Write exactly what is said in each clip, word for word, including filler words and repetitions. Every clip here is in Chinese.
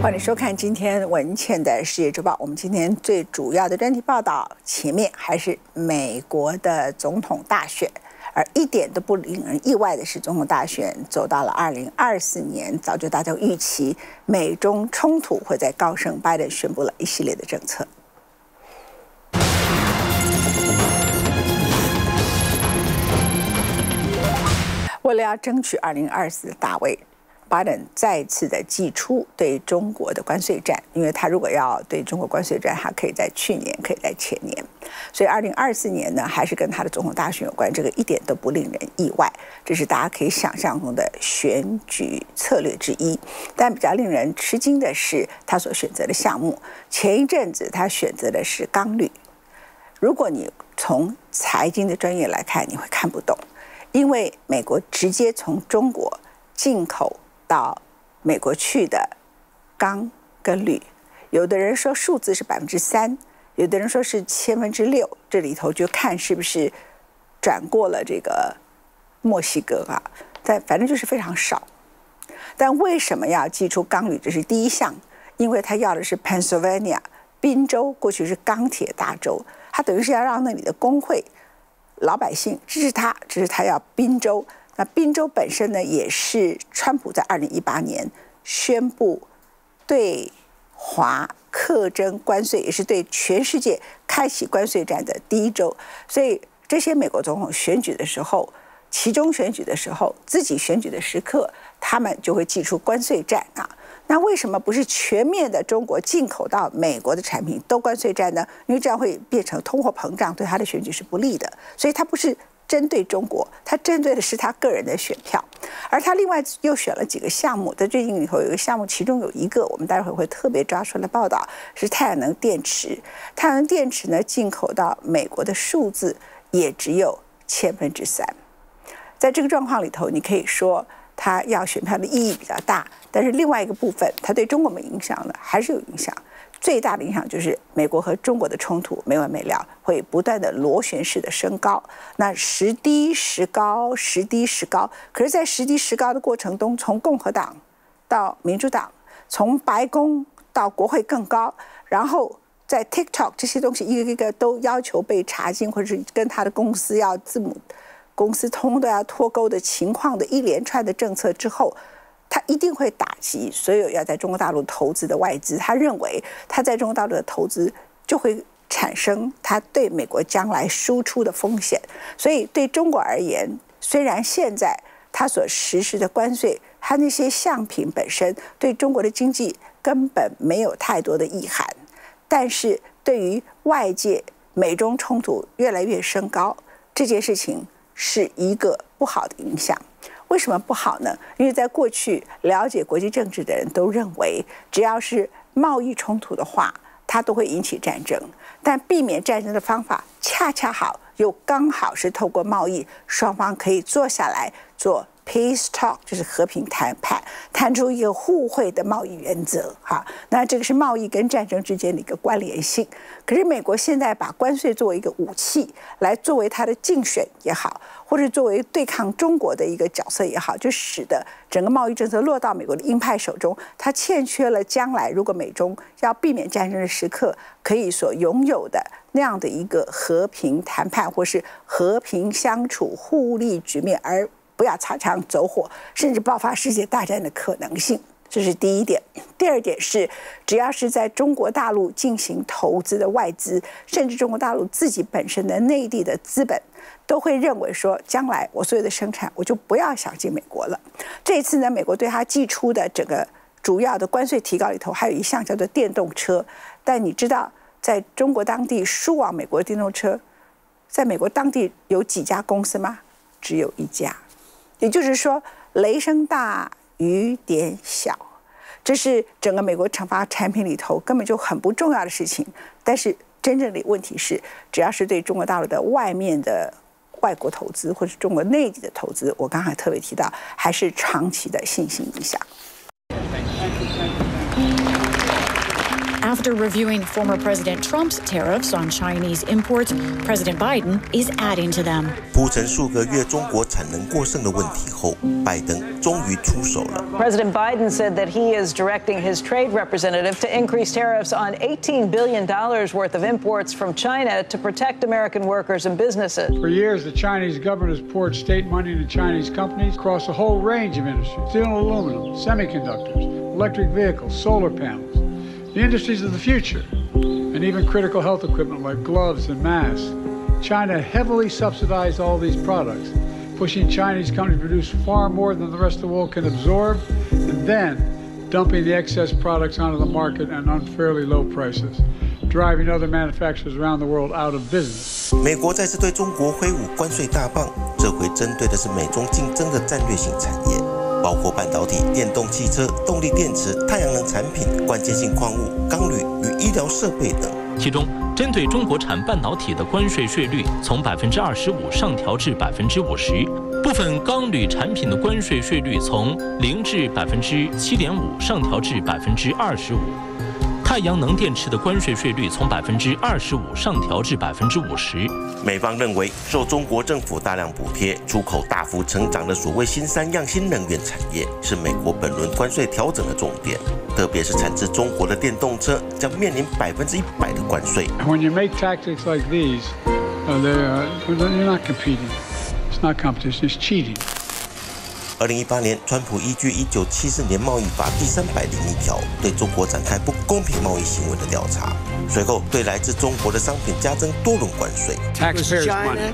欢迎收看今天文茜的世界周报。我们今天最主要的专题报道，前面还是美国的总统大选，而一点都不令人意外的是，总统大选走到了二零二四年，早就大家预期美中冲突会在高升，拜登宣布了一系列的政策。为了要争取二零二四的大位，拜登再次的祭出对中国的关税战，因为他如果要对中国关税战，他可以在去年，可以在前年，所以二零二四年呢，还是跟他的总统大选有关，这个一点都不令人意外，这是大家可以想象中的选举策略之一。但比较令人吃惊的是，他所选择的项目，前一阵子他选择的是钢铝，如果你从财经的专业来看，你会看不懂，因为美国直接从中国进口到美国去的钢跟铝，有的人说数字是百分之三，有的人说是千分之六，这里头就看是不是转过了这个墨西哥啊，但反正就是非常少。但为什么要寄出钢铝？这是第一项，因为他要的是 Pennsylvania 宾州，过去是钢铁大州，他等于是要让那里的工会老百姓支持他，支持他要宾州。那宾州本身呢，也是川普在二零一八年宣布对华课征关税，也是对全世界开启关税战的第一州。所以这些美国总统选举的时候，其中选举的时候，自己选举的时刻，他们就会祭出关税战啊。那为什么不是全面的中国进口到美国的产品都关税战呢？因为这样会变成通货膨胀，对他的选举是不利的。所以他不是针对中国，他针对的是他个人的选票。而他另外又选了几个项目，在最近里头有一个项目，其中有一个我们待会会特别抓出来报道，是太阳能电池。太阳能电池呢，进口到美国的数字也只有千分之三。在这个状况里头，你可以说他要选票的意义比较大，但是另外一个部分，它对中国没影响呢，还是有影响。最大的影响就是美国和中国的冲突没完没了，会不断的螺旋式的升高，那时低时高，时低时高。可是，在时低时高的过程中，从共和党到民主党，从白宫到国会更高，然后在 TikTok 这些东西一个一个都要求被查禁，或者是跟他的公司要字母公司通都要脱钩的情况的一连串的政策之后，他一定会打击所有要在中国大陆投资的外资。他认为他在中国大陆的投资就会产生他对美国将来输出的风险。所以对中国而言，虽然现在他所实施的关税，他那些项品本身对中国的经济根本没有太多的意涵，但是对于外界美中冲突越来越升高这件事情，是一个不好的影响。为什么不好呢？因为在过去了解国际政治的人都认为，只要是贸易冲突的话，它都会引起战争。但避免战争的方法，恰恰好又刚好是透过贸易，双方可以坐下来做 peace talk， 就是和平谈判，谈出一个互惠的贸易原则。哈，那这个是贸易跟战争之间的一个关联性。可是美国现在把关税作为一个武器，来作为它的竞选也好，或者作为对抗中国的一个角色也好，就使得整个贸易政策落到美国的鹰派手中，它欠缺了将来如果美中要避免战争的时刻可以所拥有的那样的一个和平谈判或是和平相处互利局面，而不要擦枪走火，甚至爆发世界大战的可能性。这是第一点。第二点是，只要是在中国大陆进行投资的外资，甚至中国大陆自己本身的内地的资本，都会认为说，将来我所有的生产我就不要想进美国了。这一次呢，美国对它寄出的整个主要的关税提高里头，还有一项叫做电动车。但你知道，在中国当地输往美国的电动车，在美国当地有几家公司吗？只有一家。也就是说，雷声大雨点小，这是整个美国惩罚产品里头根本就很不重要的事情。但是真正的问题是，只要是对中国大陆的外面的外国投资或者中国内地的投资，我刚才特别提到，还是长期的信心影响。 After reviewing former President Trump's tariffs on Chinese imports, President Biden is adding to them. 铺陈数个月中国产能过剩的问题后，拜登终于出手了。 President Biden said that he is directing his trade representative to increase tariffs on eighteen billion dollars worth of imports from China to protect American workers and businesses. For years, the Chinese government has poured state money into Chinese companies across a whole range of industries: steel and aluminum, semiconductors, electric vehicles, solar panels, the industries of the future, and even critical health equipment like gloves and masks. China heavily subsidized all these products, pushing Chinese companies to produce far more than the rest of the world can absorb, and then dumping the excess products onto the market at unfairly low prices, driving other manufacturers around the world out of business. 美国再次对中国挥舞关税大棒，这回针对的是美中竞争的战略性产业，包括半导体、电动汽车、动力电池、太阳能产品、关键性矿物、钢铝与医疗设备等。 其中，针对中国产半导体的关税税率从百分之二十五上调至百分之五十，部分钢铝产品的关税税率从零至百分之七点五上调至百分之二十五。太阳能电池的关税税率从百分之二十五上调至百分之五十。 美方认为，受中国政府大量补贴，出口大幅成长的所谓新三样新能源产业，是美国本轮关税调整的重点。特别是产自中国的电动车将面临百分之一百的关税。 When you make tactics like these, uh, are, you're not competing. It's not competition. It's cheating. 二零一八年，川普依据一九七四年贸易法第三百零一条，对中国展开不公平贸易行为的调查。随后，对来自中国的商品加征多轮关税。 Taxpayers' money.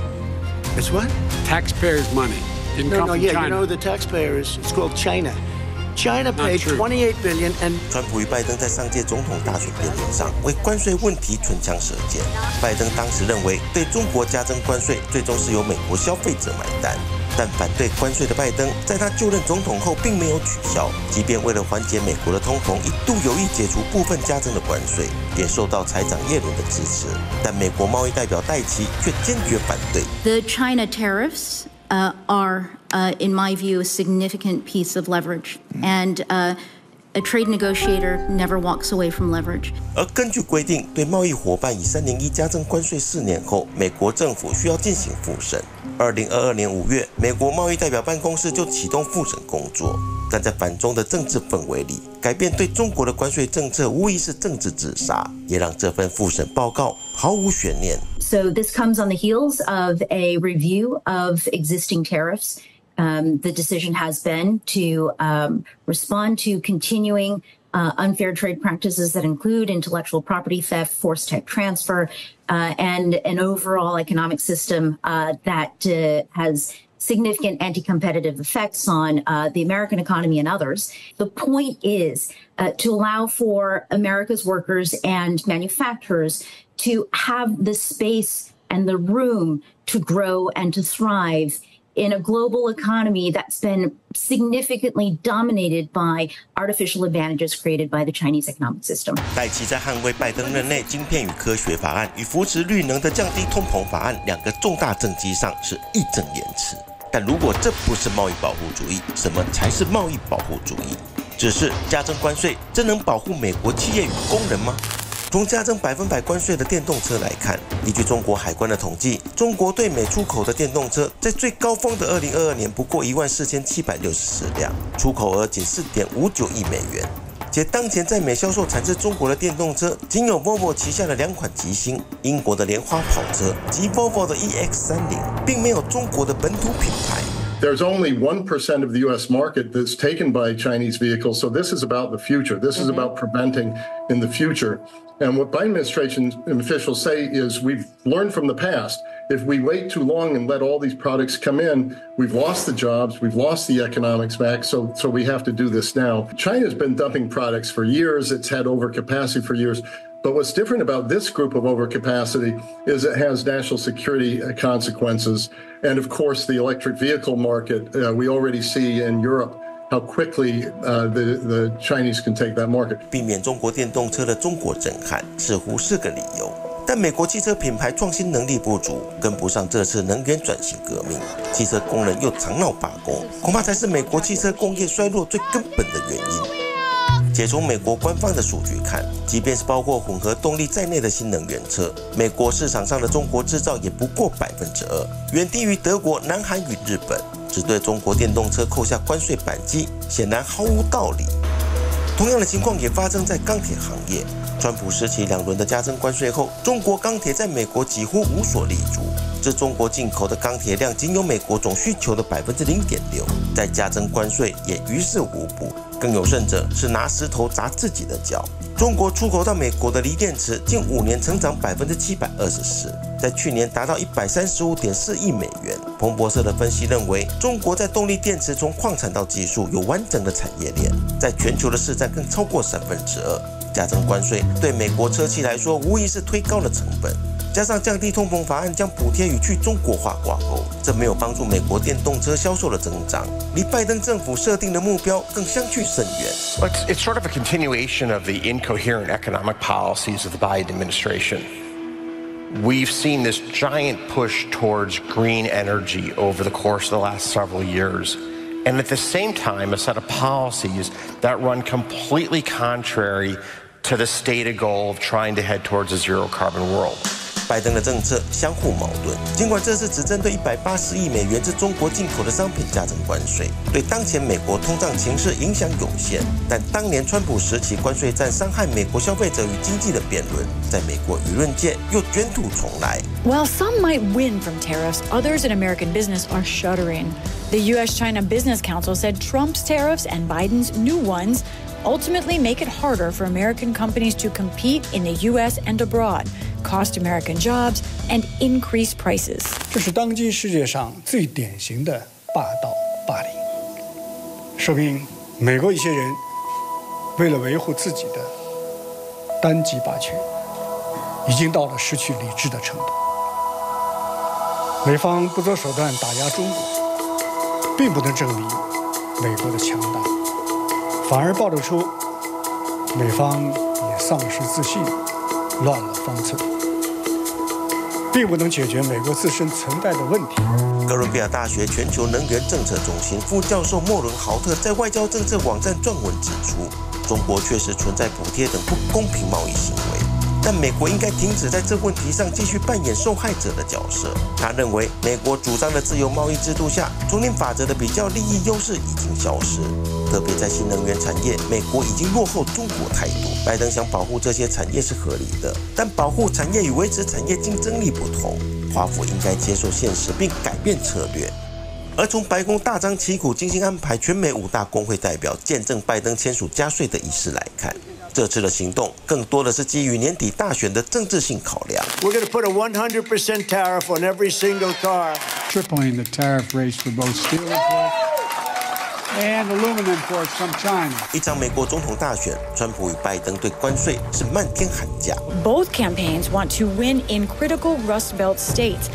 It's what? Taxpayers' money. Didn't no, come no, from yeah, China. you know the taxpayers. It's called China. China paid twenty-eight billion dollars and 川普与拜登在上届总统大选辩论上为关税问题唇枪舌剑。拜登当时认为，对中国加征关税最终是由美国消费者买单。但反对关税的拜登，在他就任总统后并没有取消，即便为了缓解美国的通膨，一度有意解除部分加征的关税，也受到财长耶伦的支持。但美国贸易代表戴琪却坚决反对。 The China tariffs uh, are, uh, in my view, a significant piece of leverage, and uh, a trade negotiator never walks away from leverage. 而根据规定，对贸易伙伴以三零一加征关税四年后，美国政府需要进行复审。二零二二年五月，美国贸易代表办公室就启动复审工作。但在反中的政治氛围里，改变对中国的关税政策无疑是政治自杀，也让这份复审报告毫无悬念。 So this comes on the heels of a review of existing tariffs. Um, the decision has been to um, respond to continuing uh, unfair trade practices that include intellectual property theft, forced tech transfer, uh, and an overall economic system uh, that uh, has significant anti-competitive effects on uh, the American economy and others. The point is uh, to allow for America's workers and manufacturers to have the space and the room to grow and to thrive in a global economy that's been significantly dominated by artificial advantages created by the Chinese economic system. 戴琪在捍卫拜登任内晶片与科学法案与扶持绿能的降低通膨法案两个重大政绩上是义正言辞。但如果这不是贸易保护主义，什么才是贸易保护主义？只是加征关税真能保护美国企业与工人吗？从加征百分百关税的电动车来看，依据中国海关的统计，中国对美出口的电动车在最高峰的二零二二年不过一万四千七百六十四辆，出口额仅四点五九亿美元。且当前在美销售产自中国的电动车，仅有 Volvo 旗下的两款极星、英国的莲花跑车及 Volvo 的 E X 三十，并没有中国的本土品牌。 There's only one percent of the U S market that's taken by Chinese vehicles, so this is about the future. This is about preventing in the future. And what Biden administration officials say is we've learned from the past. If we wait too long and let all these products come in, we've lost the jobs, we've lost the economics back, so, so we have to do this now. China's been dumping products for years. It's had overcapacity for years. But what's different about this group of overcapacity is it has national security consequences. And of course, the electric vehicle market, uh, we already see in Europe how quickly uh, the, the Chinese can take that market. 避免中国电动车的中国震撼似乎是个理由，但美国汽车品牌创新能力不足，跟不上这次能源转型革命，汽车工人又常闹罢工，恐怕才是美国汽车工业衰落最根本的原因。 且从美国官方的数据看，即便是包括混合动力在内的新能源车，美国市场上的中国制造也不过百分之二，远低于德国、南韩与日本。只对中国电动车扣下关税扳机，显然毫无道理。同样的情况也发生在钢铁行业。川普时期两轮的加征关税后，中国钢铁在美国几乎无所立足。自中国进口的钢铁量仅有美国总需求的百分之零点六，再加征关税也于事无补。更有甚者是拿石头砸自己的脚。中国出口到美国的锂电池近五年成长百分之七百二十四，在去年达到一百三十五点四亿美元。彭博社的分析认为，中国在动力电池从矿产到技术有完整的产业链，在全球的市占更超过三分之二。加征关税对美国车企来说，无疑是推高了成本。加上降低通膨法案将补贴与去中国化挂钩，这没有帮助美国电动车销售的增长，离拜登政府设定的目标更相去甚远。 Well, it's, it's sort of a continuation of the incoherent economic policies of the Biden administration. We've seen this giant push towards green energy over the course of the last several years. And at the same time, a set of policies that run completely contrary to the stated goal of trying to head towards a zero carbon world. 拜登的政策相互矛盾，尽管这次只针对一百八十亿美元自中国进口的商品加征关税，对当前美国通胀情势影响有限，但当年川普时期关税战伤害美国消费者与经济的辩论，在美国舆论界又卷土重来。 While some might win from tariffs, others in American business are shuddering. The U S China Business Council said Trump's tariffs and Biden's new ones ultimately make it harder for American companies to compete in the U S and abroad, cost American jobs, and increase prices. 这是当今世界上最典型的霸道霸凌，说明美国一些人为了维护自己的单极霸权，已经到了失去理智的程度。美方不择手段打压中国，并不能证明美国的强大，反而暴露出美方也丧失自信，乱了方寸，并不能解决美国自身存在的问题。 哥伦比亚大学全球能源政策中心副教授莫伦豪特在外交政策网站撰文指出，中国确实存在补贴等不公平贸易行为，但美国应该停止在这问题上继续扮演受害者的角色。他认为，美国主张的自由贸易制度下，丛林法则的比较利益优势已经消失，特别在新能源产业，美国已经落后中国太多。拜登想保护这些产业是合理的，但保护产业与维持产业竞争力不同，华府应该接受现实并改变策略。而从白宫大张旗鼓精心安排全美五大工会代表见证拜登签署加税的仪式来看，这次的行动更多的是基于年底大选的政治性考量。 We're going to put a one hundred percent tariff on every single car. Tripling the tariff rates for both steel imports and aluminum imports from China. 一场美国总统大选，川普与拜登对关税是漫天喊价。 Both campaigns want to win in critical Rust Belt states.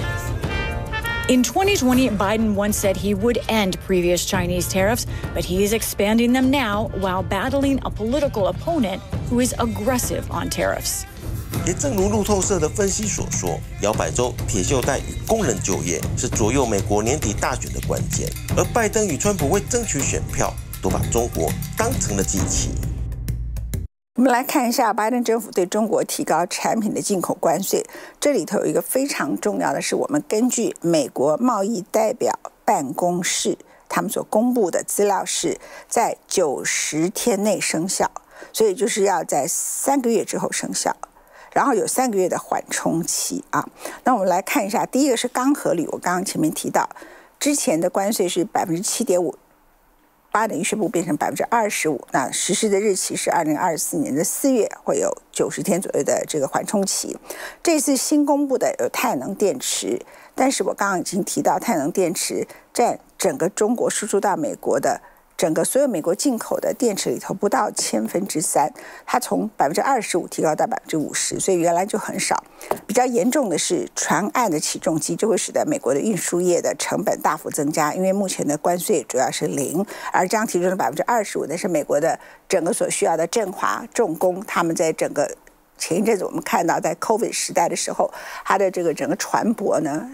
In twenty twenty, Biden once said he would end previous Chinese tariffs, but he is expanding them now while battling a political opponent who is aggressive on tariffs. 也正如路透社的分析所说，摇摆州、铁锈带与工人就业是左右美国年底大选的关键，而拜登与川普为争取选票，都把中国当成了祭旗。 我们来看一下拜登政府对中国提高产品的进口关税，这里头有一个非常重要的是，我们根据美国贸易代表办公室他们所公布的资料是在九十天内生效，所以就是要在三个月之后生效，然后有三个月的缓冲期啊。那我们来看一下，第一个是钢和铝，我刚刚前面提到，之前的关税是百分之七点五。拜登宣布变成百分之二十五，那实施的日期是二零二四年的四月，会有九十天左右的这个缓冲期。这次新公布的有太阳能电池，但是我刚刚已经提到，太阳能电池占整个中国输出到美国的整个所有美国进口的电池里头不到千分之三，它从百分之二十五提高到百分之五十，所以原来就很少。比较严重的是船岸的起重机，就会使得美国的运输业的成本大幅增加，因为目前的关税主要是零，而这样提出的百分之二十五，那是美国的整个所需要的振华重工，他们在整个前一阵子我们看到在 COVID 时代的时候，它的这个整个船舶呢。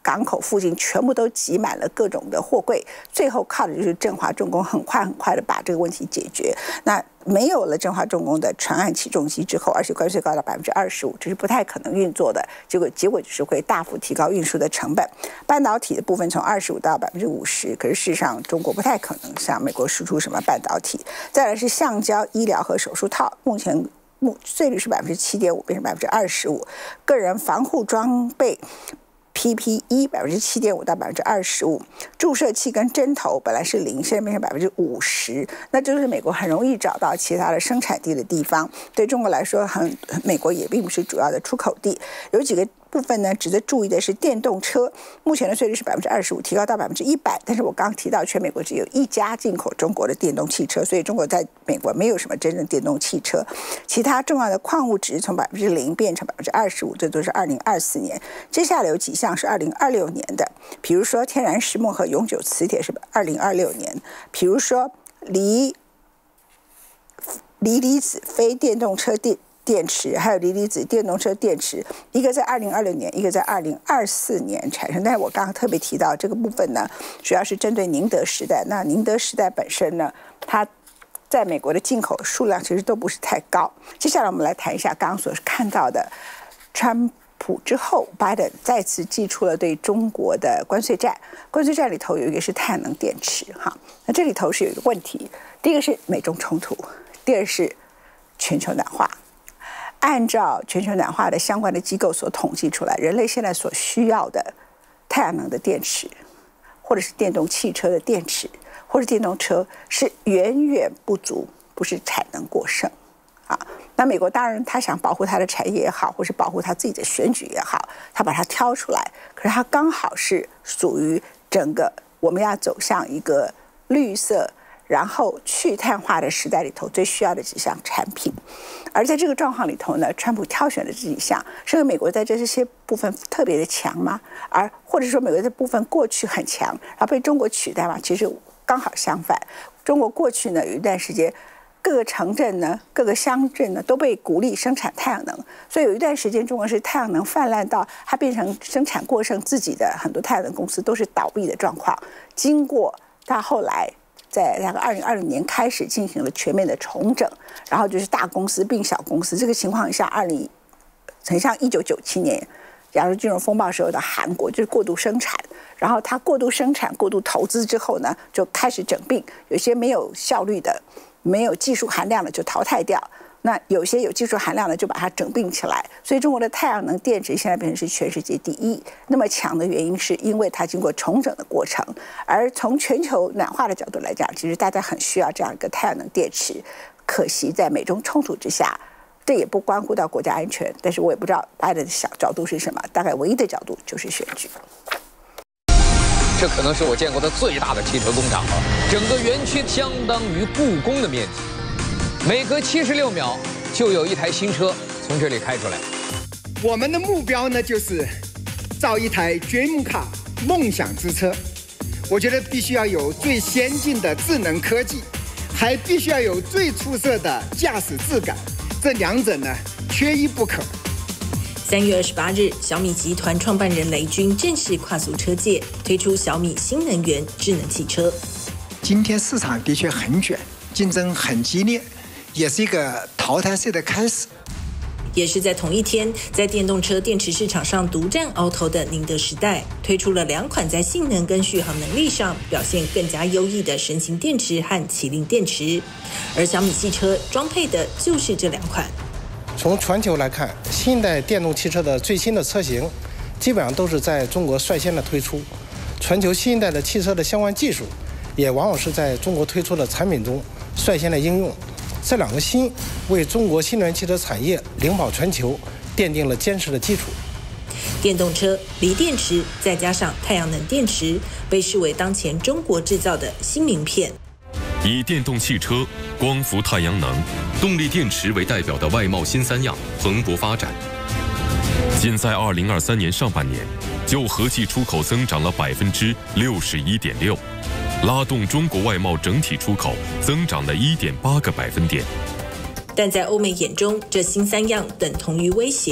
港口附近全部都挤满了各种的货柜，最后靠的就是振华重工很快很快的把这个问题解决。那没有了振华重工的船岸起重机之后，而且关税高到百分之二十五，这是不太可能运作的。结果结果就是会大幅提高运输的成本。半导体的部分从二十五到百分之五十，可是事实上中国不太可能向美国输出什么半导体。再来是橡胶、医疗和手术套，目前税率是百分之七点五，变成百分之二十五。个人防护装备。P P E 百分之七点五到百分之二十五，注射器跟针头本来是零，现在变成百分之五十，那就是美国很容易找到其他的生产地的地方。对中国来说，很美国也并不是主要的出口地。有几个部分呢，值得注意的是电动车，目前的税率是百分之二十五，提高到百分之一百。但是我刚刚提到，全美国只有一家进口中国的电动汽车，所以中国在美国没有什么真正电动汽车。其他重要的矿物质从百分之零变成百分之二十五，这都是二零二四年。接下来有几项是二零二六年的，比如说天然石墨和永久磁铁是二零二六年，比如说锂锂离子非电动车电。电池还有锂离子电动车电池，一个在二零二六年，一个在二零二四年产生。但是我刚刚特别提到这个部分呢，主要是针对宁德时代。那宁德时代本身呢，它在美国的进口数量其实都不是太高。接下来我们来谈一下刚刚所看到的，川普之后，拜登再次祭出了对中国的关税战。关税战里头有一个是太阳能电池，哈，那这里头是有一个问题，第一个是美中冲突，第二是全球暖化。按照全球暖化的相关的机构所统计出来，人类现在所需要的太阳能的电池，或者是电动汽车的电池，或者电动车是远远不足，不是产能过剩啊。那美国当然他想保护他的产业也好，或是保护他自己的选举也好，他把它挑出来，可是它刚好是属于整个我们要走向一个绿色然后去碳化的时代里头最需要的几项产品。而在这个状况里头呢，川普挑选的这几项，是因为美国在这些部分特别的强吗？而或者说美国这部分过去很强，然后被中国取代吗？其实刚好相反。中国过去呢有一段时间，各个城镇呢、各个乡镇呢都被鼓励生产太阳能，所以有一段时间中国是太阳能泛滥到它变成生产过剩，自己的很多太阳能公司都是倒闭的状况。经过到后来。在那个二零二零年开始进行了全面的重整，然后就是大公司并小公司。这个情况下，二零很像一九九七年亚洲金融风暴时候的韩国，就是过度生产，然后它过度生产、过度投资之后呢，就开始整并，有些没有效率的、没有技术含量的就淘汰掉。那有些有技术含量的就把它整并起来，所以中国的太阳能电池现在变成是全世界第一。那么强的原因是因为它经过重整的过程，而从全球暖化的角度来讲，其实大家很需要这样一个太阳能电池。可惜在美中冲突之下，这也不关乎到国家安全，但是我也不知道拜登的小角度是什么，大概唯一的角度就是选举。 这可能是我见过的最大的汽车工厂了，整个园区相当于故宫的面积。每隔七十六秒就有一台新车从这里开出来。 我们的目标呢，就是造一台 Dream Car 梦想之车。我觉得必须要有最先进的智能科技，还必须要有最出色的驾驶质感，这两者呢缺一不可。 三月二十八日，小米集团创办人雷军正式跨足车界，推出小米新能源智能汽车。 今天市场的确很卷，竞争很激烈。也是一个淘汰赛的开始， 也是在同一天，在电动车电池市场上独占鳌头的宁德时代推出了两款在性能跟续航能力上表现更加优异的神行电池和麒麟电池，而小米汽车装配的就是这两款。 从全球来看，新一代电动汽车的最新的车型基本上都是在中国率先的推出，全球新一代的汽车的相关技术也往往是在中国推出的产品中率先的应用。这两个新为中国新能源汽车产业领跑全球奠定了坚实的基础。 电动车、锂电池再加上太阳能电池，被视为当前中国制造的新名片。 以电动汽车、光伏、太阳能、动力电池为代表的外贸新三样蓬勃发展。仅在二零二三年上半年，就合计出口增长了百分之六十一点六。拉动中国外贸整体出口增长了 一点八个百分点。 但在欧美眼中，这新三样等同于威胁。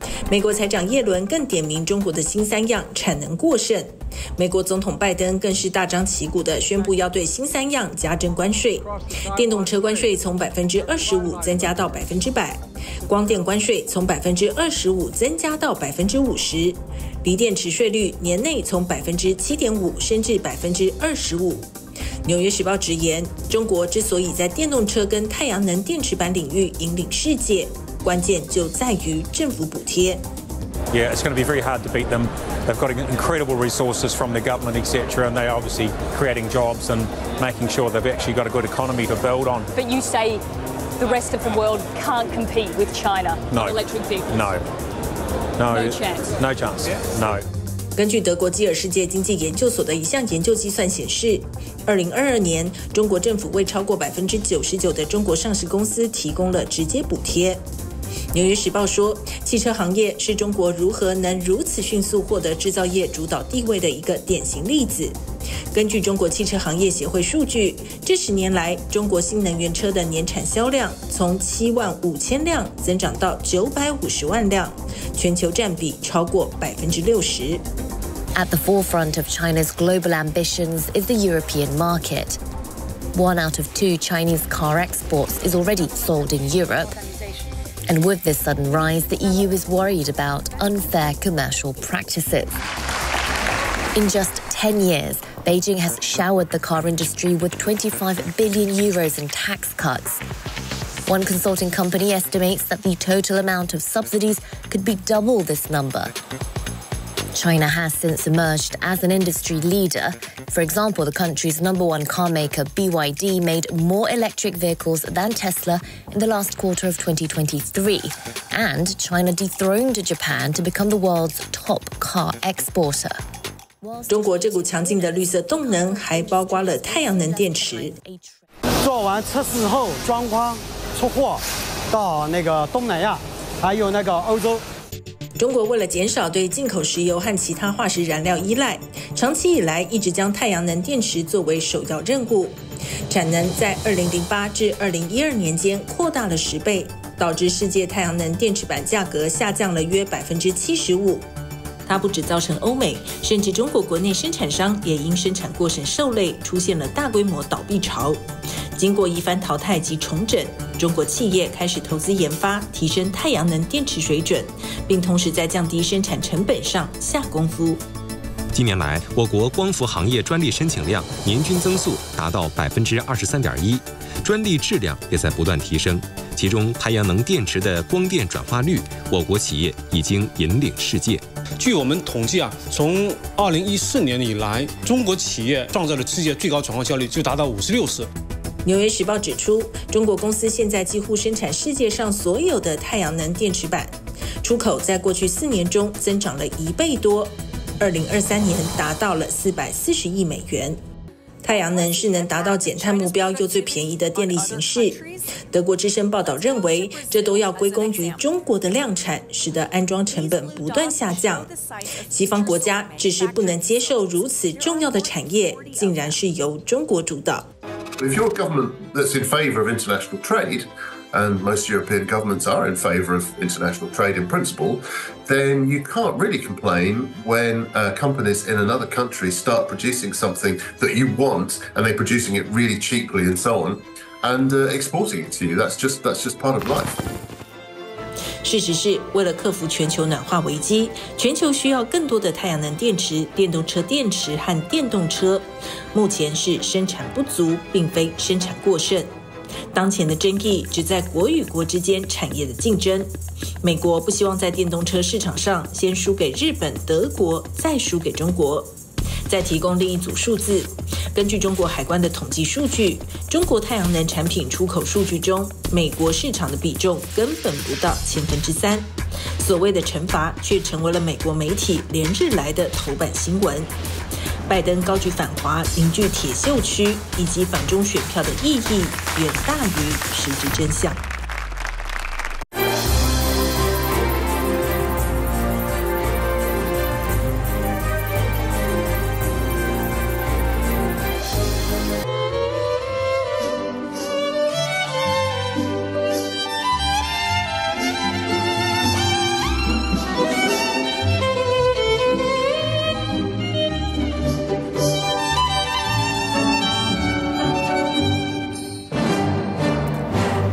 美国财长耶伦更点名中国的新三样产能过剩，美国总统拜登更是大张旗鼓地宣布要对新三样加征关税，电动车关税从百分之二十五增加到百分之百，光电关税从百分之二十五增加到百分之五十，锂电池税率年内从百分之七点五升至百分之二十五。纽约时报直言，中国之所以在电动车跟太阳能电池板领域引领世界，关键就在于政府补贴。 Yeah, it's going to be very hard to beat them. They've got incredible resources from the government, et cetera, and they're obviously creating jobs and making sure they've actually got a good economy to build on. But you say the rest of the world can't compete with China no. on electric vehicles? No. No. No chance. No chance. No. 根据德国基尔世界经济研究所的一项研究计算显示，二零二二年中国政府为超过百分之九十九的中国上市公司提供了直接补贴。纽约时报说，汽车行业是中国如何能如此迅速获得制造业主导地位的一个典型例子。根据中国汽车行业协会数据，这十年来，中国新能源车的年产销量从七万五千辆增长到九百五十万辆，全球占比超过百分之六十。 At the forefront of China's global ambitions is the European market. One out of two Chinese car exports is already sold in Europe. And with this sudden rise, the E U is worried about unfair commercial practices. In just ten years, Beijing has showered the car industry with twenty-five billion euros in tax cuts. One consulting company estimates that the total amount of subsidies could be double this number. China has since emerged as an industry leader. For example, the country's number one car maker, B Y D, made more electric vehicles than Tesla in the last quarter of twenty twenty-three. And China dethroned Japan to become the world's top car exporter. 中国这股强劲的绿色动能还包括了太阳能电池。 做完测试后装框出货到那个东南亚，还有那个欧洲。 中国为了减少对进口石油和其他化石燃料依赖，长期以来一直将太阳能电池作为首要任务。产能在二零零八至二零一二年间扩大了十倍，导致世界太阳能电池板价格下降了约百分之七十五。它不只造成欧美，甚至中国国内生产商也因生产过剩受累，出现了大规模倒闭潮。经过一番淘汰及重整，中国企业开始投资研发，提升太阳能电池水准，并同时在降低生产成本上下功夫。 近年来，我国光伏行业专利申请量年均增速达到百分之二十三点一，专利质量也在不断提升。其中，太阳能电池的光电转化率，我国企业已经引领世界。 据我们统计啊，从二零一四年以来，中国企业创造了世界最高转化效率，就达到五十六次。 纽约时报指出，中国公司现在几乎生产世界上所有的太阳能电池板，出口在过去四年中增长了一倍多，二零二三年达到了四百四十亿美元。太阳能是能达到减碳目标又最便宜的电力形式。德国之声报道认为，这都要归功于中国的量产，使得安装成本不断下降。西方国家只是不能接受如此重要的产业竟然是由中国主导。 If you're a government that's in favour of international trade, and most European governments are in favour of international trade in principle, then you can't really complain when uh, companies in another country start producing something that you want, and they're producing it really cheaply and so on, and uh, exporting it to you. That's just that's just part of life. 事实是，为了克服全球暖化危机，全球需要更多的太阳能电池、电动车电池和电动车。目前是生产不足，并非生产过剩。当前的争议只在国与国之间产业的竞争。美国不希望在电动车市场上先输给日本、德国，再输给中国。再提供另一组数字，根据中国海关的统计数据，中国太阳能产品出口数据中，美国市场的比重根本不到千分之三。所谓的惩罚却成为了美国媒体连日来的头版新闻。拜登高举反华、凝聚铁锈区以及反中选票的意义，远大于实质真相。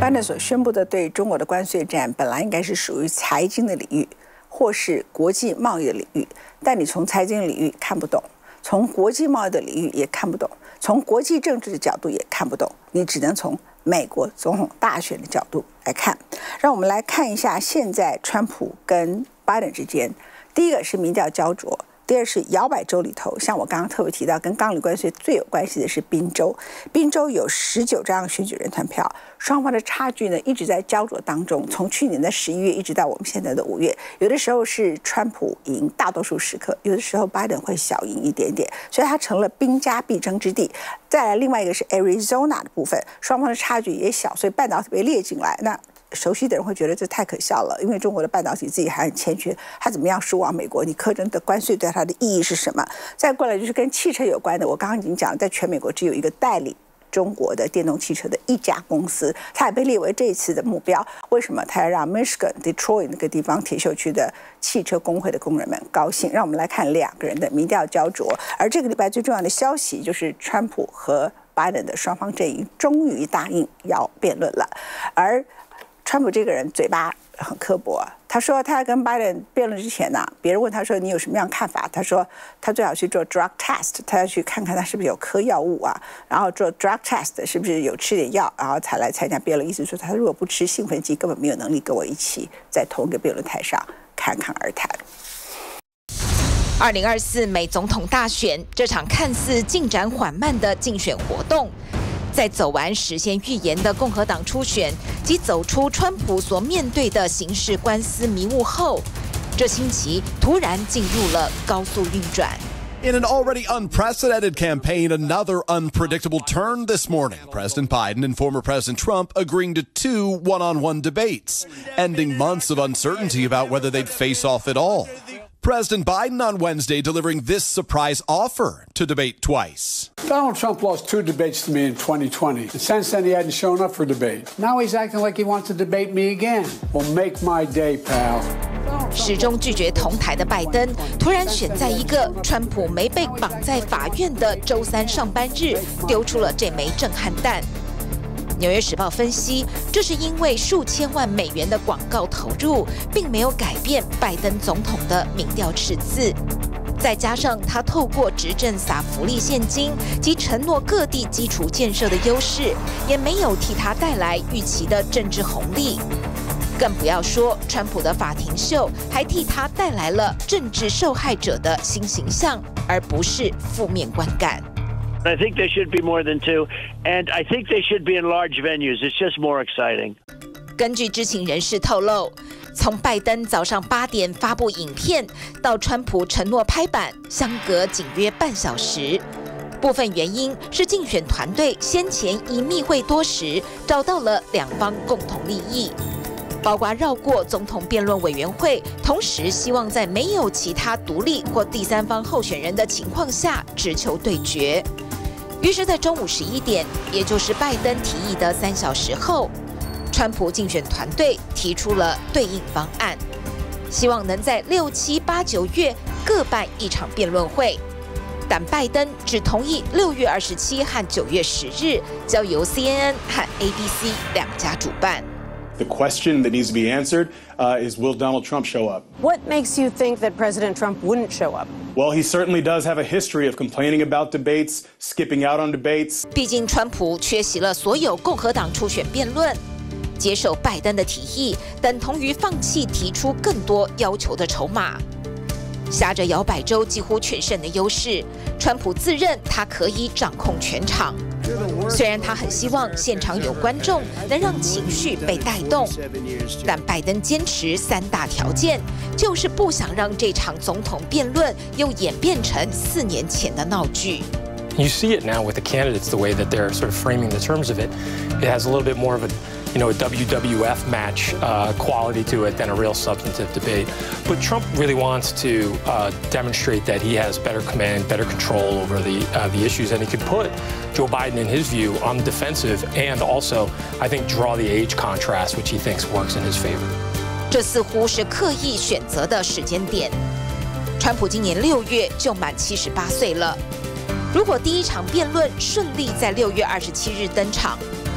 拜登所宣布的对中国的关税战，本来应该是属于财经的领域，或是国际贸易的领域，但你从财经领域看不懂，从国际贸易的领域也看不懂，从国际政治的角度也看不懂，你只能从美国总统大选的角度来看。让我们来看一下现在川普跟拜登之间，第一个是民调焦灼，第二是摇摆州里头，像我刚刚特别提到，跟钢铝关税最有关系的是宾州，宾州有十九张选举人团票，双方的差距呢一直在焦灼当中，从去年的十一月一直到我们现在的五月，有的时候是川普赢大多数时刻，有的时候拜登会小赢一点点，所以它成了兵家必争之地。再来另外一个是 Arizona 的部分，双方的差距也小，所以半导体被列进来，那熟悉的人会觉得这太可笑了，因为中国的半导体自己还很欠缺，它怎么样输往美国？你课征的关税对它的意义是什么？再过来就是跟汽车有关的，我刚刚已经讲了，在全美国只有一个代理中国的电动汽车的一家公司，它也被列为这一次的目标。为什么？它要让 Michigan Detroit 那个地方铁锈区的汽车工会的工人们高兴。让我们来看两个人的民调焦灼，而这个礼拜最重要的消息就是川普和拜登的双方阵营终于答应要辩论了，而川普这个人嘴巴很刻薄、啊，他说他要跟拜登辩论之前呢、啊，别人问他说你有什么样看法？他说他最好去做 drug test， 他要去看看他是不是有嗑药物啊，然后做 drug test 是不是有吃点药，然后才来参加辩论。意思说他如果不吃兴奋剂，根本没有能力跟我一起在同一个辩论台上侃侃而谈。 二零二四美总统大选这场看似进展缓慢的竞选活动，在走完实现预言的共和党初选及走出川普所面对的刑事官司迷雾后，这星期突然进入了高速运转。 In an already unprecedented campaign, another unpredictable turn this morning. President Biden and former President Trump agreeing to two one-on-one debates, ending months of uncertainty about whether they'd face off at all. President Biden on Wednesday delivering this surprise offer to debate twice. Donald Trump lost two debates to me in twenty twenty. And since then, he hadn't shown up for debate. Now he's acting like he wants to debate me again. Well, make my day, pal. 始终拒绝同台的拜登，突然选在一个川普没被绑在法院的周三上班日，丢出了这枚震撼弹。纽约时报分析，这是因为数千万美元的广告投入，并没有改变拜登总统的民调赤字。再加上他透过执政撒福利现金及承诺各地基础建设的优势，也没有替他带来预期的政治红利。更不要说川普的法庭秀，还替他带来了政治受害者的新形象，而不是负面观感。 I think there should be more than two, and I think they should be in large venues. It's just more exciting. 根据知情人士透露，从拜登早上八点发布影片到川普承诺拍板，相隔仅约半小时。部分原因是竞选团队先前已密会多时，找到了两方共同利益，包括绕过总统辩论委员会，同时希望在没有其他独立或第三方候选人的情况下直球对决。于是，在中午十一点，也就是拜登提议的三小时后，川普竞选团队提出了对应方案，希望能在六七八九月各办一场辩论会，但拜登只同意六月二十七和九月十日交由 C N N 和 A B C 两家主办。 The question that needs to be answered uh, is, will Donald Trump show up? What makes you think that President Trump wouldn't show up? Well, he certainly does have a history of complaining about debates, skipping out on debates. 毕竟川普缺席了所有共和党初选辩论，接受拜登的提议，等同于放弃提出更多要求的筹码。挟着摇摆州几乎全胜的优势，川普自认他可以掌控全场。虽然他很希望现场有观众，能让情绪被带动，但拜登坚持三大条件，就是不想让这场总统辩论又演变成四年前的闹剧。 You see it now with the candidates, the way that they're sort of framing the terms of it. It has a little bit more of a, you know, a W W F match uh, quality to it than a real substantive debate. But Trump really wants to uh, demonstrate that he has better command, better control over the uh, the issues, and he could put Joe Biden, in his view, on the defensive, and also, I think, draw the age contrast, which he thinks works in his favor. 这似乎是刻意选择的时间点。川普今年六月就满七十八岁了。如果第一场辩论顺利在六月二十七日登场，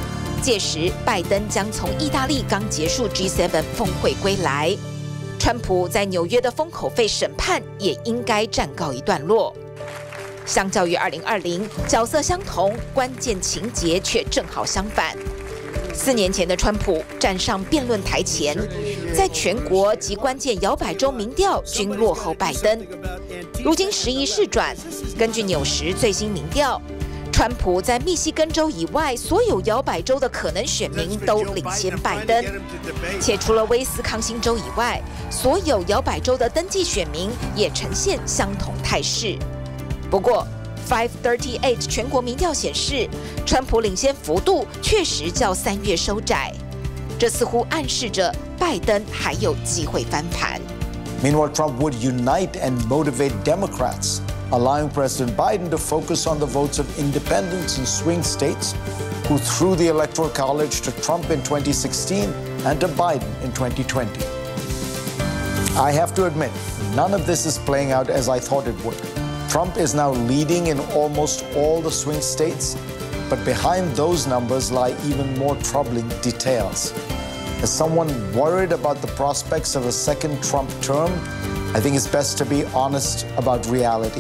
届时，拜登将从意大利刚结束 G 七 峰会归来，川普在纽约的封口费审判也应该暂告一段落。相较于二零二零，角色相同，关键情节却正好相反。四年前的川普站上辩论台前，在全国及关键摇摆州民调均落后拜登。如今时移势转，根据纽时最新民调，川普在密西根州以外所有摇摆州的可能选民都领先拜登，且除了威斯康星州以外，所有摇摆州的登记选民也呈现相同态势。不过 五三八全国民调显示，川普领先幅度确实较三月收窄，这似乎暗示着拜登还有机会翻盘。 Meanwhile, Trump would unite and motivate Democrats, allowing President Biden to focus on the votes of independents in swing states who threw the Electoral College to Trump in twenty sixteen and to Biden in twenty twenty. I have to admit, none of this is playing out as I thought it would. Trump is now leading in almost all the swing states, but behind those numbers lie even more troubling details. As someone worried about the prospects of a second Trump term, I think it's best to be honest about reality.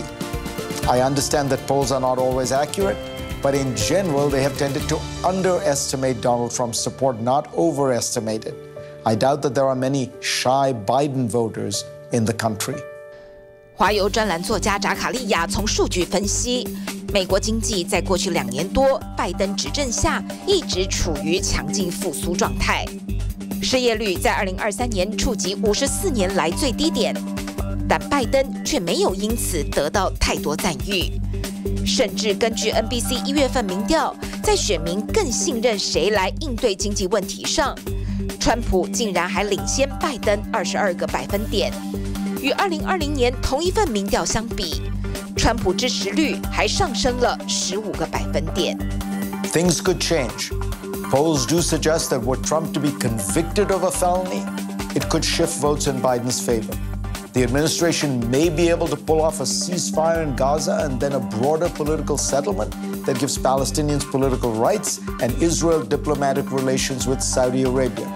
I understand that polls are not always accurate, but in general, they have tended to underestimate Donald Trump's support, not overestimate it. I doubt that there are many shy Biden voters in the country. 华邮专栏作家扎卡利亚从数据分析，美国经济在过去两年多拜登执政下一直处于强劲复苏状态，失业率在二零二三年触及五十四年来最低点，但拜登却没有因此得到太多赞誉，甚至根据 N B C 一月份民调，在选民更信任谁来应对经济问题上，川普竟然还领先拜登二十二个百分点。与二零二零年同一份民调相比，川普支持率还上升了十五个百分点。 Things could change. Polls do suggest that were Trump to be convicted of a felony, it could shift votes in Biden's favor. The administration may be able to pull off a ceasefire in Gaza and then a broader political settlement that gives Palestinians political rights and Israel diplomatic relations with Saudi Arabia.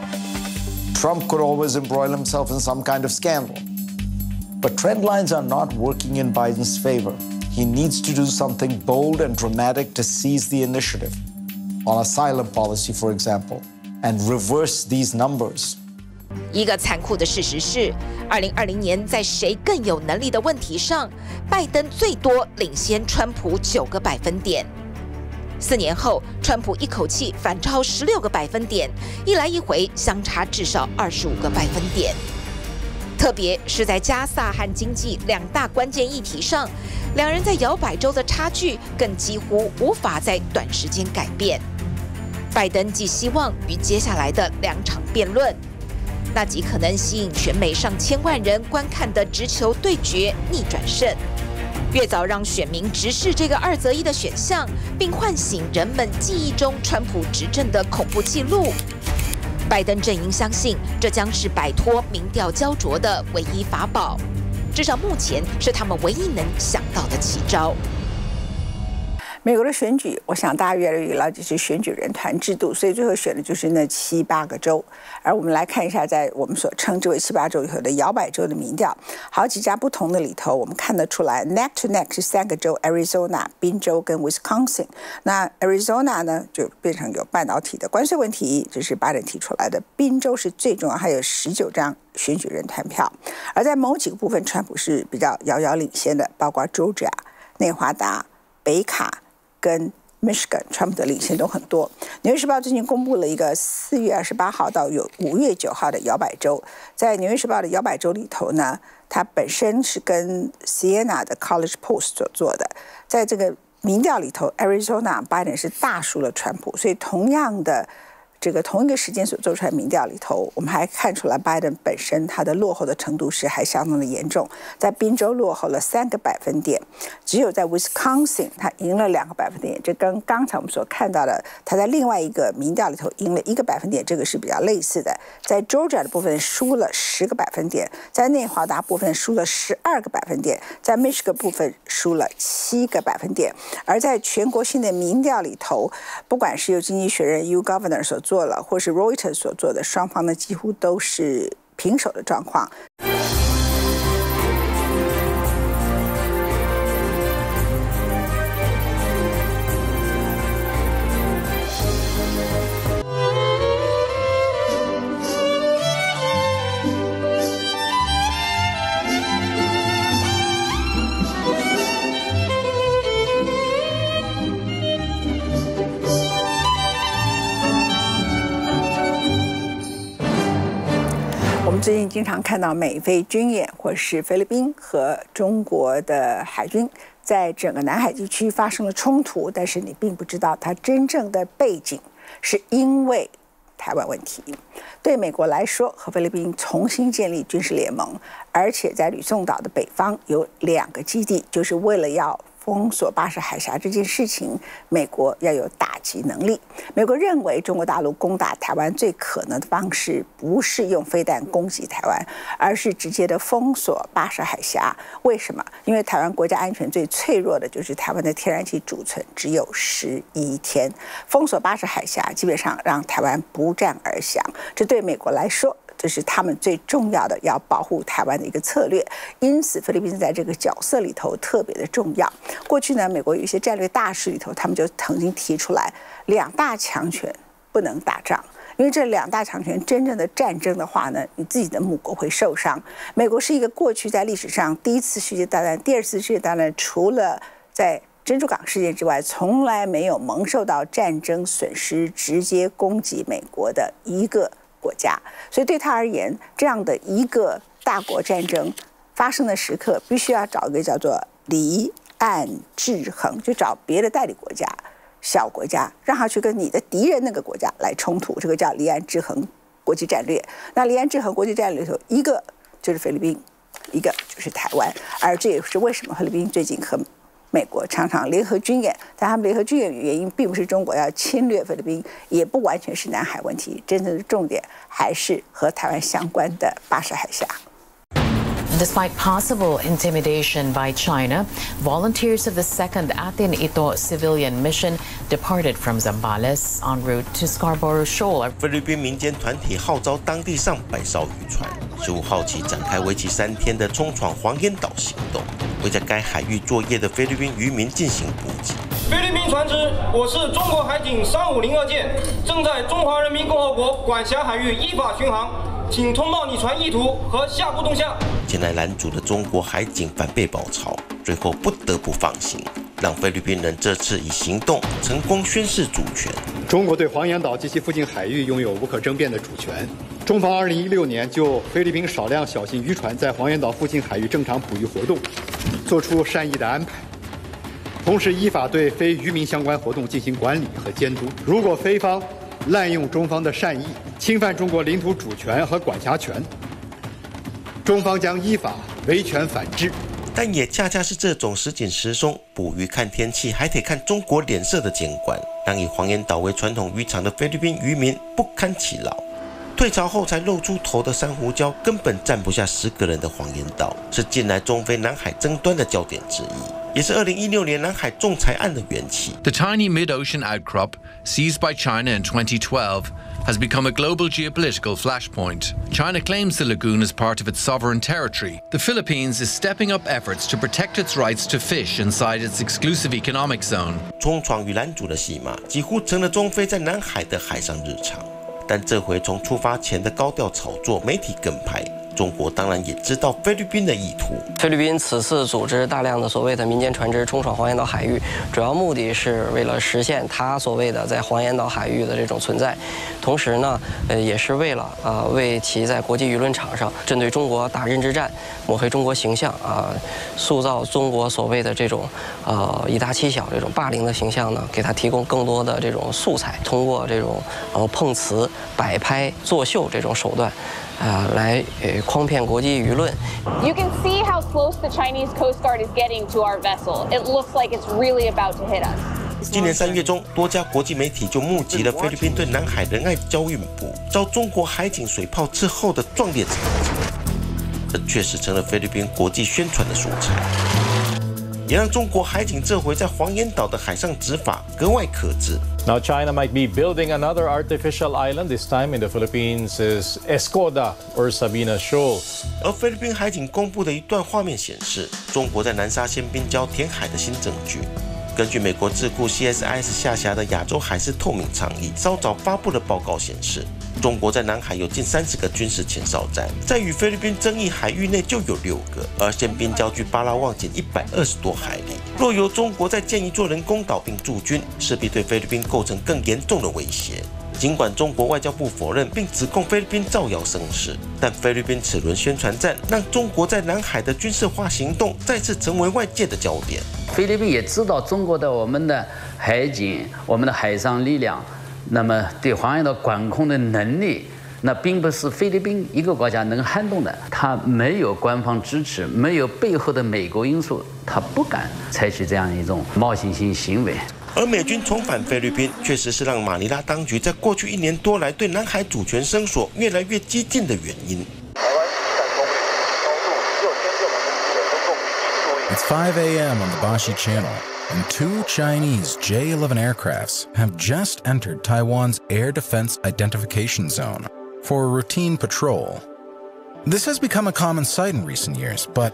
Trump could always embroil himself in some kind of scandal. But trend lines are not working in Biden's favor. He needs to do something bold and dramatic to seize the initiative, on asylum policy, for example, and reverse these numbers. 一个残酷的事实是，二零二零年在谁更有能力的问题上，拜登最多领先川普九个百分点。四年后，川普一口气反超十六个百分点，一来一回相差至少二十五个百分点。特别是在加萨和经济两大关键议题上，两人在摇摆州的差距更几乎无法在短时间改变。拜登寄希望于接下来的两场辩论，那极可能吸引全美上千万人观看的直球对决逆转胜，越早让选民直视这个二择一的选项，并唤醒人们记忆中川普执政的恐怖记录。拜登阵营相信，这将是摆脱民调焦灼的唯一法宝，至少目前是他们唯一能想到的奇招。 美国的选举，我想大家越来越了解是选举人团制度，所以最后选的就是那七八个州。而我们来看一下，在我们所称之为七八州里头的摇摆州的民调，好几家不同的里头，我们看得出来 ，neck to neck 是三个州 ，Arizona、宾州跟 Wisconsin。那 Arizona 呢，就变成有半导体的关税问题，这是拜登提出来的。宾州是最重要，还有十九张选举人团票。而在某几个部分，川普是比较遥遥领先的，包括 Georgia、内华达、北卡。跟 Michigan， 川普的领先都很多。纽约时报最近公布了一个四月二十八号到有五月九号的摇摆州，在纽约时报的摇摆州里头呢，它本身是跟 Siena 的 College Post 所做的，在这个民调里头 ，Arizona 拜登是大输了川普，所以同样的这个同一个时间所做出来民调里头，我们还看出来拜登本身他的落后的程度是还相当的严重，在宾州落后了三个百分点，只有在 Wisconsin 他赢了两个百分点，这跟刚才我们所看到的他在另外一个民调里头赢了一个百分点，这个是比较类似的。在 Georgia 的部分输了十个百分点，在内华达部分输了十二个百分点，在 Michigan 部分输了七个百分点，而在全国性的民调里头，不管是由经济学人 YouGovernor 所做了，或是 Reuters 所做的，双方呢几乎都是平手的状况。我们最近经常看到美菲军演，或是菲律宾和中国的海军在整个南海地区发生了冲突，但是你并不知道它真正的背景是因为台湾问题。对美国来说，和菲律宾重新建立军事联盟，而且在吕宋岛的北方有两个基地，就是为了要封锁巴士海峡这件事情，美国要有打击能力。美国认为中国大陆攻打台湾最可能的方式不是用飞弹攻击台湾，而是直接的封锁巴士海峡。为什么？因为台湾国家安全最脆弱的就是台湾的天然气储存只有十一天，封锁巴士海峡基本上让台湾不战而降，这对美国来说这是他们最重要的要保护台湾的一个策略，因此菲律宾在这个角色里头特别的重要。过去呢，美国有一些战略大事里头，他们就曾经提出来，两大强权不能打仗，因为这两大强权真正的战争的话呢，你自己的母国会受伤。美国是一个过去在历史上第一次世界大战、第二次世界大战，除了在珍珠港事件之外，从来没有蒙受到战争损失直接攻击美国的一个国家，所以对他而言，这样的一个大国战争发生的时刻，必须要找一个叫做离岸制衡，就找别的代理国家、小国家，让他去跟你的敌人那个国家来冲突，这个叫离岸制衡国际战略。那离岸制衡国际战略里头，一个就是菲律宾，一个就是台湾，而这也是为什么菲律宾最近和美国常常联合军演，但他们联合军演的原因并不是中国要侵略菲律宾，也不完全是南海问题，真正的重点还是和台湾相关的巴士海峡。 Despite possible intimidation by China, volunteers of the Second Atin Ito civilian mission departed from Zambales en route to Scarborough Shoal. 菲律宾民间团体号召当地上百艘渔船，十五号起展开为期三天的冲闯黄岩岛行动，为在该海域作业的菲律宾渔民进行补给。 菲律宾船只，我是中国海警三五零二舰，正在中华人民共和国管辖海域依法巡航，请通报你船意图和下步动向。 前来拦阻的中国海警反被保潮，最后不得不放行，让菲律宾人这次以行动成功宣示主权。 中国对黄岩岛及其附近海域拥有无可争辩的主权。中方二零一六年就菲律宾少量小型渔船在黄岩岛附近海域正常捕鱼活动，作出善意的安排，同时依法对非渔民相关活动进行管理和监督。如果菲方滥用中方的善意，侵犯中国领土主权和管辖权，中方将依法维权反制。 但也恰恰是这种时紧时松、捕鱼看天气还得看中国脸色的监管，让以黄岩岛为传统渔场的菲律宾渔民不堪其扰。退潮后才露出头的珊瑚礁根本站不下十个人的黄岩岛，是近来中菲南海争端的焦点之一，也是二零一六年南海仲裁案的缘起。 The tiny mid-ocean outcrop seized by China in twenty twelve has become a global geopolitical flashpoint. China claims the lagoon as part of its sovereign territory. The Philippines is stepping up efforts to protect its rights to fish inside its exclusive economic zone. 冲闯与拦阻的戏码几乎成了中菲在南海的海上日常。但这回从出发前的高调炒作、媒体跟拍， 中国当然也知道菲律宾的意图。 菲律宾此次组织大量的所谓的民间船只冲闯黄岩岛海域，主要目的是为了实现它所谓的在黄岩岛海域的这种存在，同时呢，呃，也是为了啊、呃、为其在国际舆论场上针对中国打认知战、抹黑中国形象啊、呃，塑造中国所谓的这种呃以大欺小这种霸凌的形象呢，给它提供更多的这种素材，通过这种呃碰瓷、摆拍、作秀这种手段。 啊、呃，来呃诓骗国际舆论。 You can see how close the Chinese Coast Guard is getting to our vessel. It looks like it's really about to hit us. 今年三月中，多家国际媒体就目击了菲律宾对南海仁爱礁运补遭中国海警水炮之后的壮烈场景，这确实成了菲律宾国际宣传的素材，也让中国海警这回在黄岩岛的海上执法格外克制。 Now, China might be building another artificial island. This time in the Philippines is Escoda or Sabina Shoal. 而菲律宾海警公布的一段画面显示，中国在南沙宪兵礁填海的新证据。根据美国智库 C S I S 下辖的亚洲海事透明倡议稍早发布的报告显示，中国在南海有近三十个军事前哨站，在与菲律宾争议海域内就有六个，而宪兵礁距巴拉望仅一百二十多海里。若由中国再建一座人工岛并驻军，势必对菲律宾构成更严重的威胁。尽管中国外交部否认并指控菲律宾造谣生事，但菲律宾此轮宣传战让中国在南海的军事化行动再次成为外界的焦点。 菲律宾也知道中国的我们的海警、我们的海上力量，那么对黄岩岛管控的能力。 那并不是菲律宾一个国家能撼动的，它没有官方支持，没有背后的美国因素，它不敢采取这样一种冒险性行为。 而美军重返菲律宾，确实是让马尼拉当局在过去一年多来对南海主权声索越来越激进的原因。 It's five a m on the Bashi Channel, and two Chinese J eleven aircrafts have just entered Taiwan's Air Defense Identification Zone for a routine patrol. This has become a common sight in recent years, but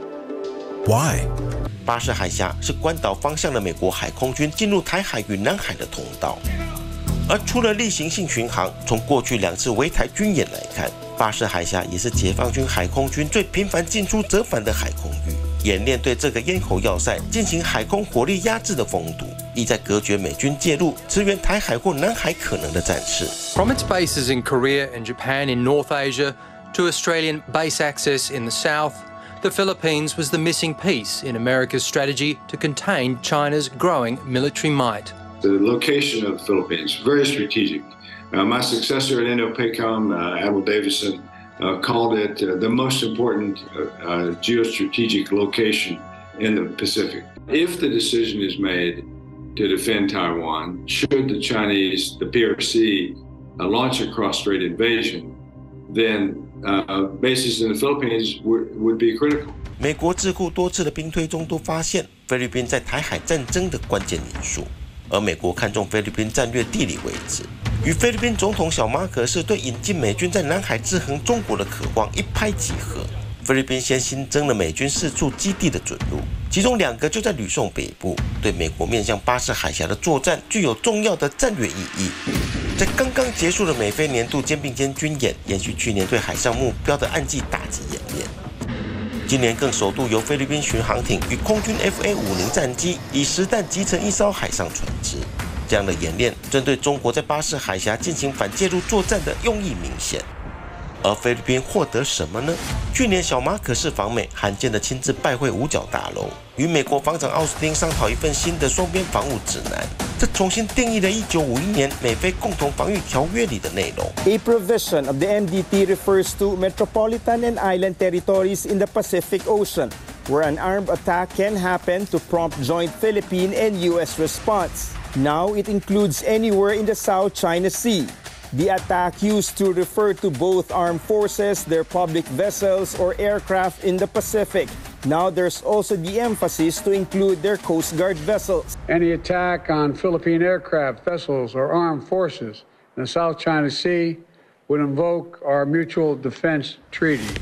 why? 巴士海峡是关岛方向的美国海空军进入台海与南海的通道，而除了例行性巡航，从过去两次围台军演来看，巴士海峡也是解放军海空军最频繁进出折返的海空域。演练对这个咽喉要塞进行海空火力压制的封堵，意在隔绝美军介入支援台海或南海可能的战事。 From its bases in Korea and Japan in North Asia to Australian base access in the south, the Philippines was the missing piece in America's strategy to contain China's growing military might. The location of the Philippines, very strategic. Uh, my successor at INDOPACOM, uh, Admiral Davison, uh, called it uh, the most important uh, uh, geostrategic location in the Pacific. If the decision is made to defend Taiwan, should the Chinese, the P R C, uh, launch a cross-strait invasion, then uh, bases in the Philippines would, would be critical. 美国智库多次的兵推中都发现菲律宾在台海战争的关键因素，而美国看中菲律宾战略地理位置，与菲律宾总统小马可仕对引进美军在南海制衡中国的渴望一拍即合。菲律宾先新增了美军四处基地的准入，其中两个就在吕宋北部，对美国面向巴士海峡的作战具有重要的战略意义。在刚刚结束的美菲年度肩并肩军演，延续去年对海上目标的暗记打击演练。今年更首度由菲律宾巡航艇与空军 F A 五十战机以实弹集成一艘海上船只。这样的演练针对中国在巴士海峡进行反介入作战的用意明显。而菲律宾获得什么呢？去年小马可仕访美，罕见的亲自拜会五角大楼，与美国防长奥斯汀商讨一份新的双边防务指南。这重新定义了一九五一年美菲共同防御条约里的内容。 A provision of the M D T refers to metropolitan and island territories in the Pacific Ocean, where an armed attack can happen to prompt joint Philippine and U S response. Now it includes anywhere in the South China Sea. The attack used to refer to both armed forces, their public vessels, or aircraft in the Pacific. Now there's also the emphasis to include their Coast Guard vessels. Any attack on Philippine aircraft, vessels, or armed forces in the South China Sea would invoke our Mutual Defense Treaty.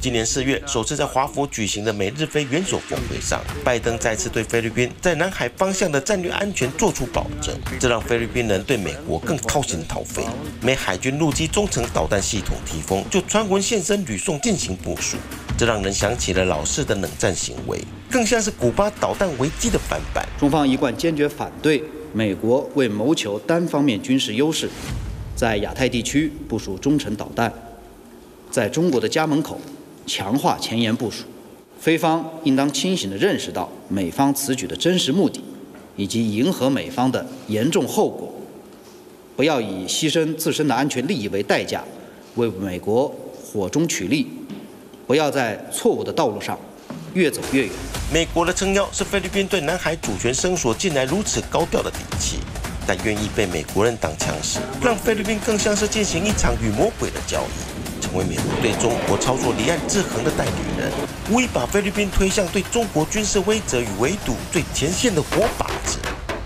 今年四月，首次在华府举行的美日菲元首峰会上，拜登再次对菲律宾在南海方向的战略安全做出保证，这让菲律宾人对美国更掏心掏肺。美海军陆基中程导弹系统提风就传闻现身吕宋进行部署，这让人想起了老式的冷战行为，更像是古巴导弹危机的翻版。 中方一贯坚决反对美国为谋求单方面军事优势，在亚太地区部署中程导弹，在中国的家门口强化前沿部署。菲方应当清醒地认识到美方此举的真实目的，以及迎合美方的严重后果，不要以牺牲自身的安全利益为代价，为美国火中取栗，不要在错误的道路上越走越远。 美国的撑腰是菲律宾对南海主权伸索近来如此高调的底气，但愿意被美国人挡枪时，让菲律宾更像是进行一场与魔鬼的交易，成为美国对中国操作离岸制衡的代理人，无疑把菲律宾推向对中国军事威慑与围堵最前线的活靶子。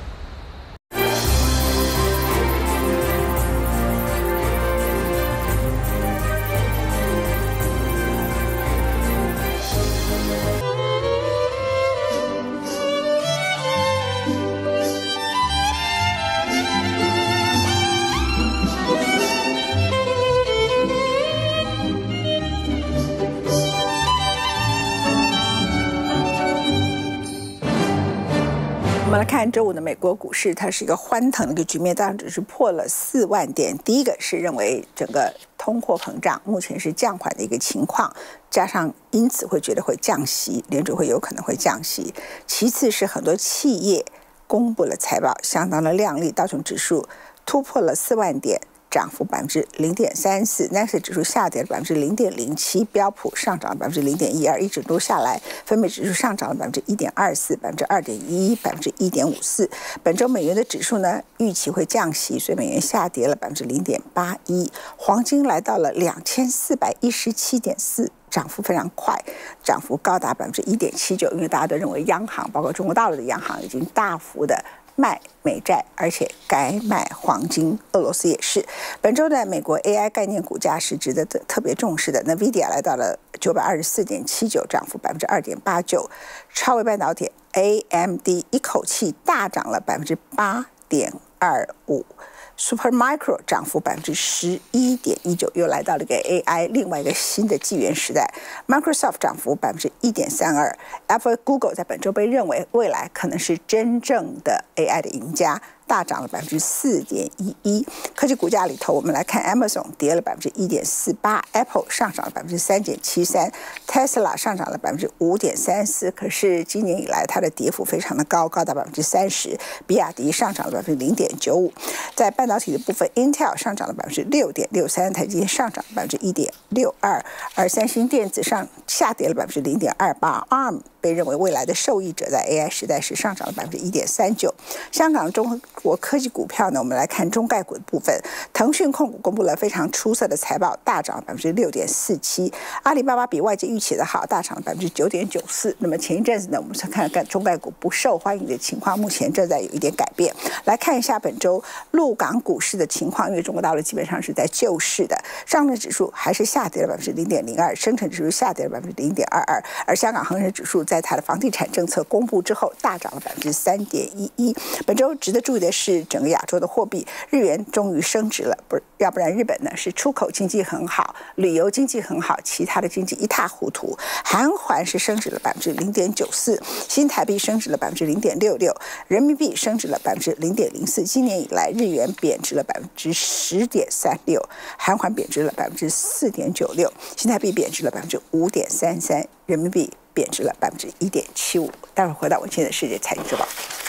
我们来看周五的美国股市，它是一个欢腾的一个局面，当然只是破了四万点。第一个是认为整个通货膨胀目前是降缓的一个情况，加上因此会觉得会降息，联准会有可能会降息。其次是很多企业公布了财报，相当的亮丽，道琼指数突破了四万点。涨幅百分之零点三四，纳斯达克指数下跌了百分之零点零七，标普上涨了百分之零点一二，一整周下来，分别指数上涨了百分之一点二四、百分之二点一、百分之一点五四。本周美元的指数呢，预期会降息，所以美元下跌了百分之零点八一。黄金来到了两千四百一十七点四。涨幅非常快，涨幅高达百分之一点七九，因为大家都认为央行，包括中国大陆的央行，已经大幅的卖美债，而且改买黄金。俄罗斯也是。本周的美国 A I 概念股价是值得特别重视的。NVIDIA 来到了九百二十四点七九，涨幅百分之二点八九。超微半导体 A M D 一口气大涨了百分之八点二五。Supermicro 涨幅百分之十一点一九，又来到了一个 A I 另外一个新的纪元时代。Microsoft 涨幅百分之一点三二 ，Apple、Google 在本周被认为未来可能是真正的 A I 的赢家，大涨了百分之四点一一。科技股价里头，我们来看 Amazon 跌了百分之一点四八 ，Apple 上涨了百分之三点七三 ，Tesla 上涨了百分之五点三四。可是今年以来，它的跌幅非常的高，高达百分之三十。比亚迪上涨了百分之零点九五。在半导体的部分 ，Intel 上涨了百分之六点六三，台积电上涨百分之一点六二，而三星电子上下跌了百分之零点二八 ，A R M 被认为未来的受益者，在 A I 时代是上涨了百分之一点三九。香港中国科技股票呢，我们来看中概股的部分，腾讯控股公布了非常出色的财报，大涨百分之六点四七。阿里巴巴比外界预期的好，大涨了百分之九点九四。那么前一阵子呢，我们再看看中概股不受欢迎的情况，目前正在有一点改变。来看一下本周陆港股市的情况，因为中国大陆基本上是在救市的，上证指数还是下跌了百分之零点零二，深成指数下跌了百分之零点二二，而香港恒生指数在它的房地产政策公布之后，大涨了百分之三点一一。本周值得注意的是，整个亚洲的货币，日元终于升值了，不是，要不然日本呢是出口经济很好，旅游经济很好，其他的经济一塌糊涂。韩元是升值了百分之零点九四，新台币升值了百分之零点六六，人民币升值了百分之零点零四。今年以来，日元贬值了百分之十点三六，韩元贬值了百分之四点九六，新台币贬值了百分之五点三三，人民币贬值了百分之一点七五。待会儿回到文茜的世界财经周报。